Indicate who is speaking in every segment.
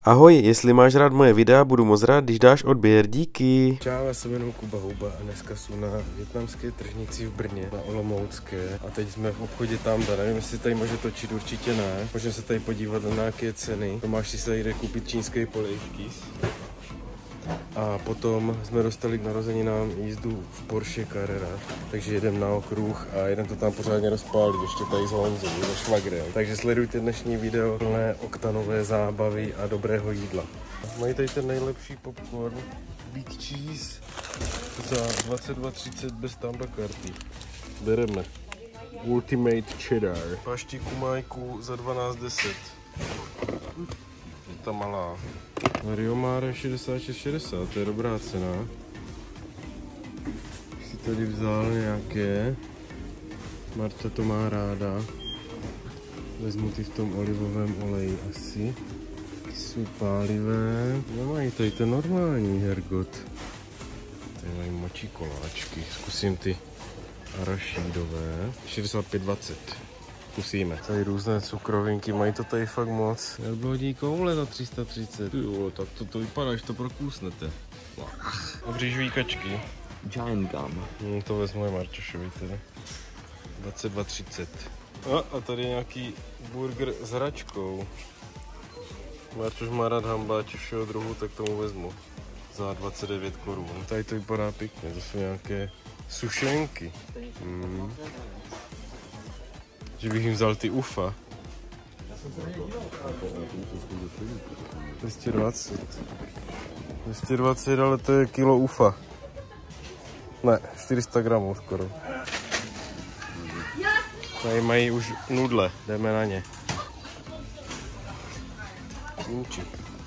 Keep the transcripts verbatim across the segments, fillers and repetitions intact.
Speaker 1: Ahoj, jestli máš rád moje videa, budu moc rád, když dáš odběr, díky.
Speaker 2: Čau, já se jmenuji Kuba Houba a dneska jsou na vietnamské tržnici v Brně, na Olomoucké. A teď jsme v obchodě Tamda, nevím, jestli tady může točit, určitě ne. Můžeme se tady podívat na nějaké ceny. Tomáš si tady jde koupit čínské polívky. A potom jsme dostali k narozeninám jízdu v Porsche Carrera, takže jedem na okruh a jedem to tam pořádně rozpálit, ještě tady s Honzou, se švagrem. Takže sledujte dnešní video plné oktanové zábavy a dobrého jídla. Mají tady ten nejlepší popcorn, Big Cheese, za dvacet dva třicet bez Tamda karty. Bereme. Ultimate Cheddar. Paštiku majku za dvanáct deset. Ta malá. Mario Mare šedesát šest šedesát, to je dobrá cena. Si tady vzal nějaké. Marta to má ráda. Vezmu ty v tom olivovém oleji asi. Ty jsou pálivé. Nemají tady ten normální hergot. Tady mají močí koláčky. Zkusím ty arašídové. šedesát pět dvacet. Zkusíme. Tady různé cukrovinky, mají to tady fakt moc. Jablodní koule za tři sta třicet. Jo, tak to, to vypadá, že to prokousnete. Dobrý žvíkačky.
Speaker 3: Giant gum.
Speaker 2: Hmm, to vezmu Marčošovi tedy. dvacet dva třicet. A, a tady je nějaký burger s hračkou. Marčoš má rád hambáče všeho druhu, tak tomu vezmu. Za dvacet devět korun. Tady to vypadá pěkně, to jsou nějaké sušenky. Hmm. Že bych jim vzal ty ufa. dvě stě dvacet. dvě stě dvacet, ale to je kilo ufa. Ne, čtyři sta gramů skoro. Tady mají už nudle, jdeme na ně. Kůči.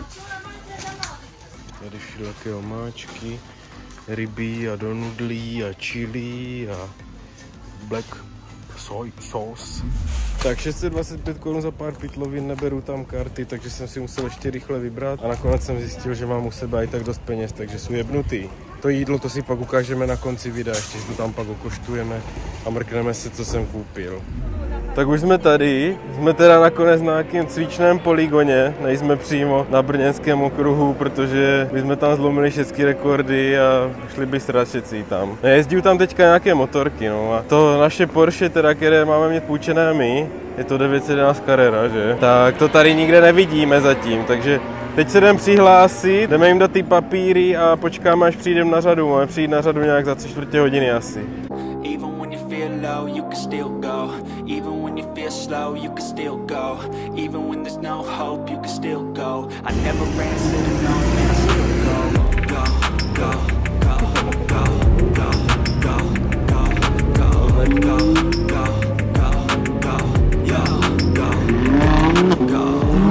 Speaker 2: Tady všelijaké omáčky, ryby a do nudlí a chili a black soy sauce. Tak šest set dvacet pět korun za pár pytlovin, neberu tam karty, takže jsem si musel ještě rychle vybrat a nakonec jsem zjistil, že mám u sebe i tak dost peněz, takže jsou jebnutý. To jídlo to si pak ukážeme na konci videa, ještě to tam pak okoštujeme a mrkneme se, co jsem koupil. Tak už jsme tady, jsme teda nakonec na nějakém cvičném poligoně, nejsme přímo na brněnském okruhu, protože my jsme tam zlomili všechny rekordy a šli by sračecí tam. Jezdí tam teďka nějaké motorky, no a to naše Porsche, teda, které máme mít půjčené my, je to devět set jedenáct Carrera, že? Tak to tady nikde nevidíme zatím, takže teď se jdem přihlásit, jdeme jim dát ty papíry a počkáme, až přijdem na řadu, máme přijít na řadu nějak za tři čtvrtě hodiny asi.
Speaker 4: Low, you can still go. Even when you feel slow, you can still go. Even when there's no hope, you can still go. I never answer to no, man, I still go. Go, go, go, go, go, go, go, go, go, go, go, go, go,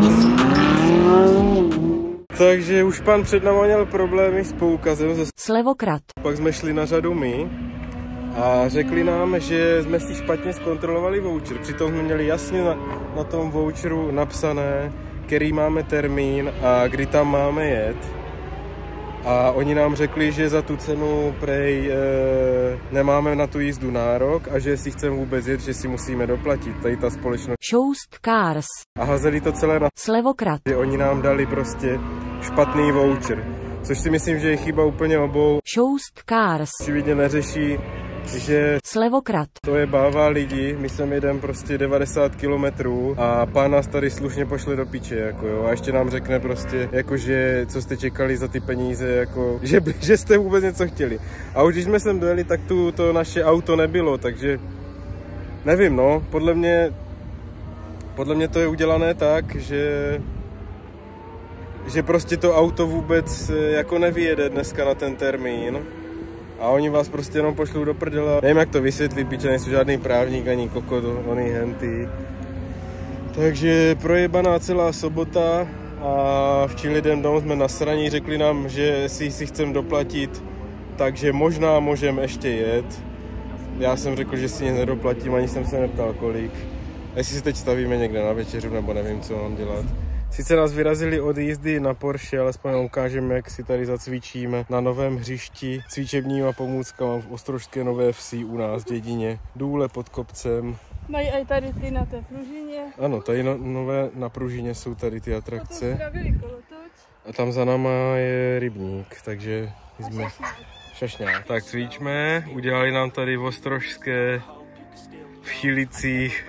Speaker 4: go.
Speaker 2: Takže už pan před náma měl problémy s poukazem ze
Speaker 5: Slevokrat.
Speaker 2: Pak jsme šli na řadu my. A řekli nám, že jsme si špatně zkontrolovali voucher. Přitom jsme měli jasně na, na tom voucheru napsané, který máme termín a kdy tam máme jet. A oni nám řekli, že za tu cenu prej e, nemáme na tu jízdu nárok a že si chceme vůbec jet, že si musíme doplatit. Tady ta společnost.
Speaker 5: Shoust Cars.
Speaker 2: A hazeli to celé na
Speaker 5: Slevokrat.
Speaker 2: Že oni nám dali prostě špatný voucher. Což si myslím, že je chyba úplně obou.
Speaker 5: Shoust Cars.
Speaker 2: Očividně neřeší, že
Speaker 5: Slevokrat.
Speaker 2: To je bává lidi, my sem jedem prostě devadesát kilometrů a pán nás tady slušně pošle do piče, jako jo, a ještě nám řekne prostě, jakože, co jste čekali za ty peníze, jako, že, že jste vůbec něco chtěli. A už když jsme sem dojeli, tak tu to naše auto nebylo, takže nevím, no, podle mě, podle mě to je udělané tak, že, že prostě to auto vůbec jako nevyjede dneska na ten termín. A oni vás prostě jenom pošlou do prdele. Nevím, jak to vysvětlit, piče, nejsou žádný právník, ani kokot, oni henty. Takže projebaná celá sobota a včili lidem dom jsme nasraní, řekli nám, že si si chcem doplatit, takže možná můžeme ještě jet. Já jsem řekl, že si nic nedoplatím, ani jsem se neptal kolik. Jestli si teď stavíme někde na večeřu, nebo nevím, co mám dělat. Sice nás vyrazili od jízdy na Porsche, alespoň ukážeme, jak si tady zacvičíme na novém hřišti cvičebníma pomůckama v Ostrožské Nové Vsi u nás v dědině. Důle pod kopcem.
Speaker 6: Mají i tady ty na té pružině.
Speaker 2: Ano, tady no, nové na pružině jsou tady ty atrakce.
Speaker 6: To spravili kolotoč.
Speaker 2: A tam za náma je rybník, takže jsme šašňák. Tak cvičme, udělali nám tady v Ostrožské v Chilicích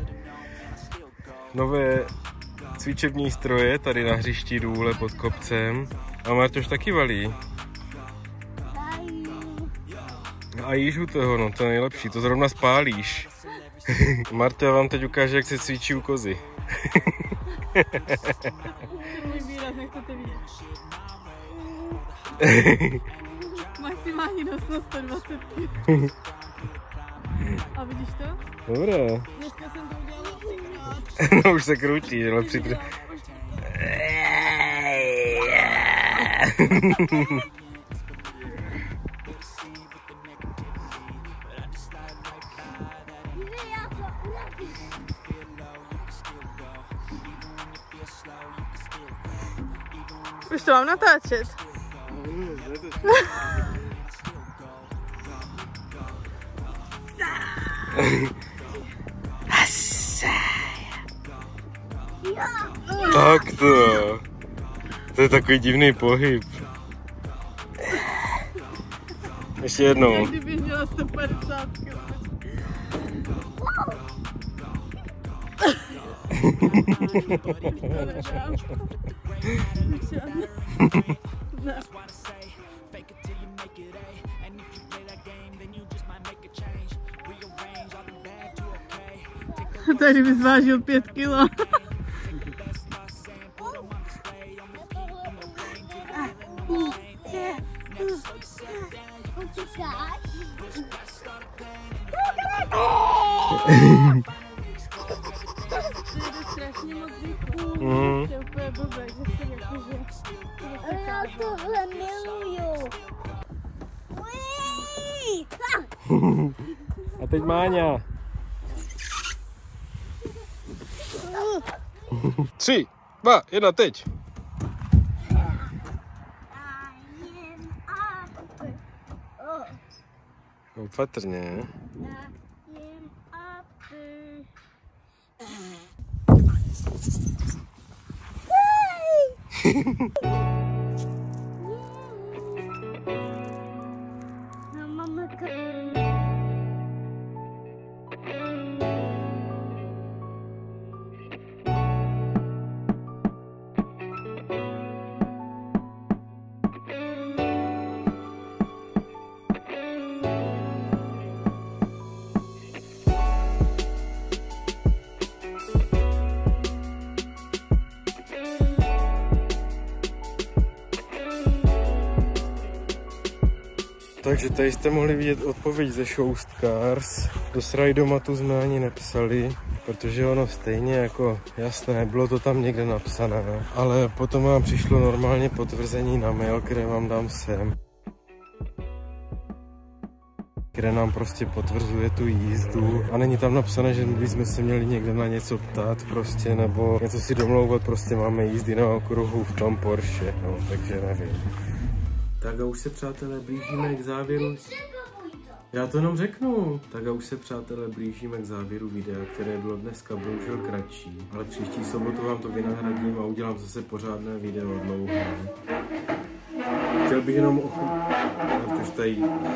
Speaker 2: nové cvičební stroje tady na hřišti důle pod kopcem. A Marťoš taky valí. A jíš u toho, no to je nejlepší, to zrovna spálíš. Marta vám teď ukáže, jak se cvičí u kozy.
Speaker 3: Můj výraz, nechcete vidět. Maximální nosnost sto dvacet kil. A vidíš to?
Speaker 2: Dobré.
Speaker 3: Dneska jsem to udělala třikrát.
Speaker 2: No už se krutí, ale přitře...
Speaker 3: Už to mám natáčet.
Speaker 2: Tak to. To je takový divný pohyb. Ještě jednou.
Speaker 3: Jak kdybych měla sto padesát kil. Tady bys vážil pět kilo. Strašně moc výchů.
Speaker 2: Mm.
Speaker 3: To je úplně blbé, že se jakože...
Speaker 6: Ale já tohle miluju. Uiii.
Speaker 2: A teď Máňa. Tři, dva, jedna, teď. Opatrně. Takže tady jste mohli vidět odpověď ze Showstars. Do srajdomatu jsme ani nepsali, protože ono stejně jako jasné, bylo to tam někde napsané. Ale potom vám přišlo normálně potvrzení na mail, které vám dám sem. Které nám prostě potvrzuje tu jízdu. A není tam napsané, že bychom se měli někde na něco ptát prostě, nebo něco si domlouvat, prostě máme jízdy na okruhu v tom Porsche, no, takže nevím. Tak a už se, přátelé, blížíme k závěru. Já to jenom řeknu. Tak a už se, přátelé, blížíme k závěru videa, které bylo dneska bohužel kratší. Ale příští sobotu vám to vynahradím a udělám zase pořádné video dlouhé. Chtěl bych jenom ochutnat. Marťoš tady.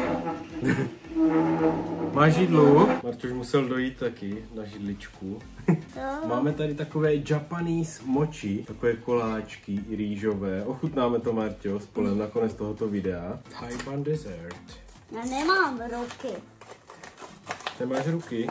Speaker 2: Máš židlu? Marťoš musel dojít taky na židličku. Máme tady takové Japanese mochi, takové koláčky i rýžové. Ochutnáme to, Marťo, spolem na konec tohoto videa. Taiwan dessert.
Speaker 6: Já nemám ruky.
Speaker 2: Nemáš ruky?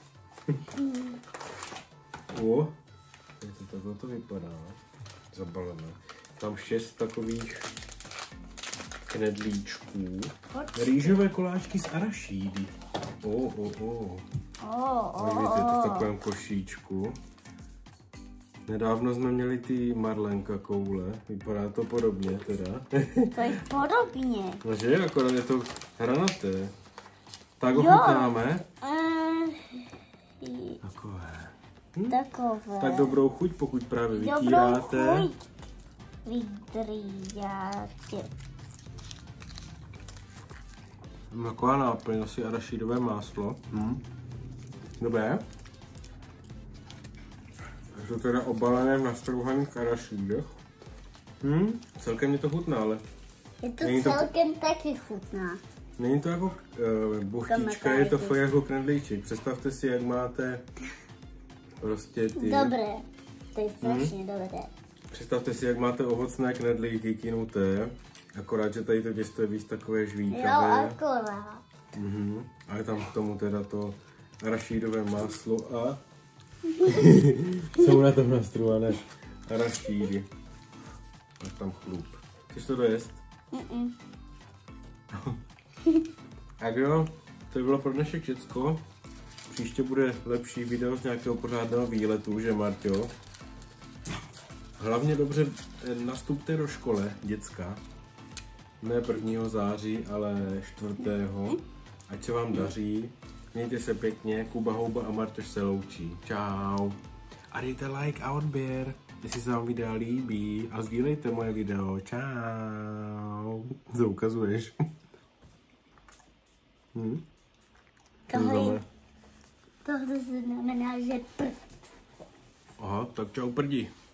Speaker 2: O, tak to takhle to vypadá. Zabalené. Tam šest takových knedlíčků. Rýžové koláčky z arašídy. O, o, o.
Speaker 6: Oh, oh,
Speaker 2: Vidíte to v takovém košíčku. Nedávno jsme měli ty marlenka koule. Vypadá to podobně teda.
Speaker 6: To je podobně.
Speaker 2: No že, akorát je to hranaté. Tak ochutnáme.
Speaker 6: Uh,
Speaker 2: Takové.
Speaker 6: hm? Takové.
Speaker 2: Tak dobrou chuť, pokud právě vytíráte.
Speaker 6: Dobrou chuť. Vydříjáte.
Speaker 2: Taková náplň, asi arašidové máslo. Hm. Dobré. Je to teda obalené v nastrouhaných arašidech. Hm, celkem mi to chutná, ale
Speaker 6: Je to
Speaker 2: Není to-
Speaker 6: celkem taky chutná.
Speaker 2: není to jako uh, buchtička, je to fakt jako knedlíček. Představte si, jak máte prostě ty...
Speaker 6: Dobré. To je strašně dobré.
Speaker 2: Představte si, jak máte ovocné knedlíky kynuté, akorát, že tady to těsto je víc takové
Speaker 6: Jo,
Speaker 2: žvíkavé.
Speaker 6: akorát.
Speaker 2: Mhm. A je tam k tomu teda to arašídové máslo a jsou na tom nastruhané arašídy. A tam chlup. Chceš to dojést?
Speaker 6: Mm-mm.
Speaker 2: Tak jo, to bylo pro dnešek všecko. Příště bude lepší video z nějakého pořádného výletu, že Marťo? Hlavně dobře nastupte do školy, děcka. Ne prvního září, ale čtvrtého Ať se vám daří. Mějte se pěkně. Kuba Houba a Martoš se loučí. Čau. A dejte like a odběr, jestli se vám videa líbí. A sdílejte moje video. Čau. Co ukazuješ? hm?
Speaker 6: Tohle, tohle znamená, že prd.
Speaker 2: Aha, tak čau prdi.